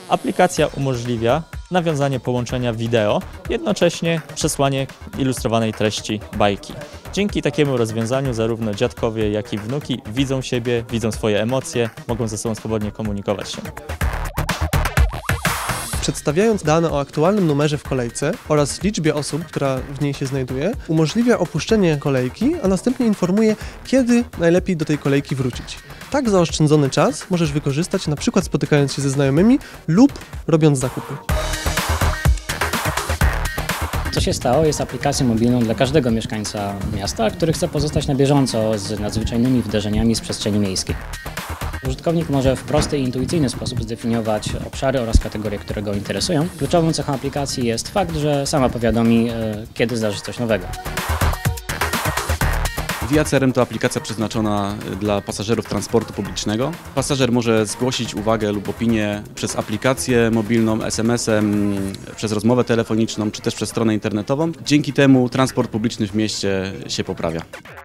Aplikacja umożliwia nawiązanie połączenia wideo, jednocześnie przesłanie ilustrowanej treści bajki. Dzięki takiemu rozwiązaniu zarówno dziadkowie, jak i wnuki widzą siebie, widzą swoje emocje, mogą ze sobą swobodnie komunikować się. Przedstawiając dane o aktualnym numerze w kolejce oraz liczbie osób, która w niej się znajduje, umożliwia opuszczenie kolejki, a następnie informuje, kiedy najlepiej do tej kolejki wrócić. Tak zaoszczędzony czas możesz wykorzystać np. spotykając się ze znajomymi lub robiąc zakupy. Co się stało jest aplikacją mobilną dla każdego mieszkańca miasta, który chce pozostać na bieżąco z nadzwyczajnymi wydarzeniami z przestrzeni miejskiej. Użytkownik może w prosty i intuicyjny sposób zdefiniować obszary oraz kategorie, które go interesują. Kluczową cechą aplikacji jest fakt, że sama powiadomi, kiedy zdarzy się coś nowego. Via CRM to aplikacja przeznaczona dla pasażerów transportu publicznego. Pasażer może zgłosić uwagę lub opinię przez aplikację mobilną, SMS-em, przez rozmowę telefoniczną czy też przez stronę internetową. Dzięki temu transport publiczny w mieście się poprawia.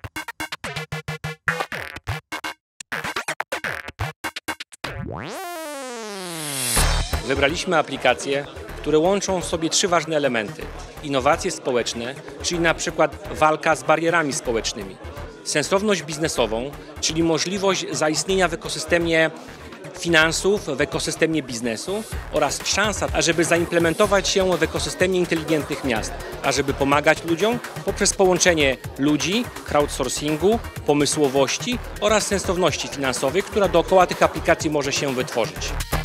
Wybraliśmy aplikacje, które łączą w sobie 3 ważne elementy. Innowacje społeczne, czyli na przykład walka z barierami społecznymi. Sensowność biznesową, czyli możliwość zaistnienia w ekosystemie finansów, w ekosystemie biznesu oraz szansa, ażeby zaimplementować się w ekosystemie inteligentnych miast, ażeby pomagać ludziom poprzez połączenie ludzi, crowdsourcingu, pomysłowości oraz sensowności finansowej, która dookoła tych aplikacji może się wytworzyć.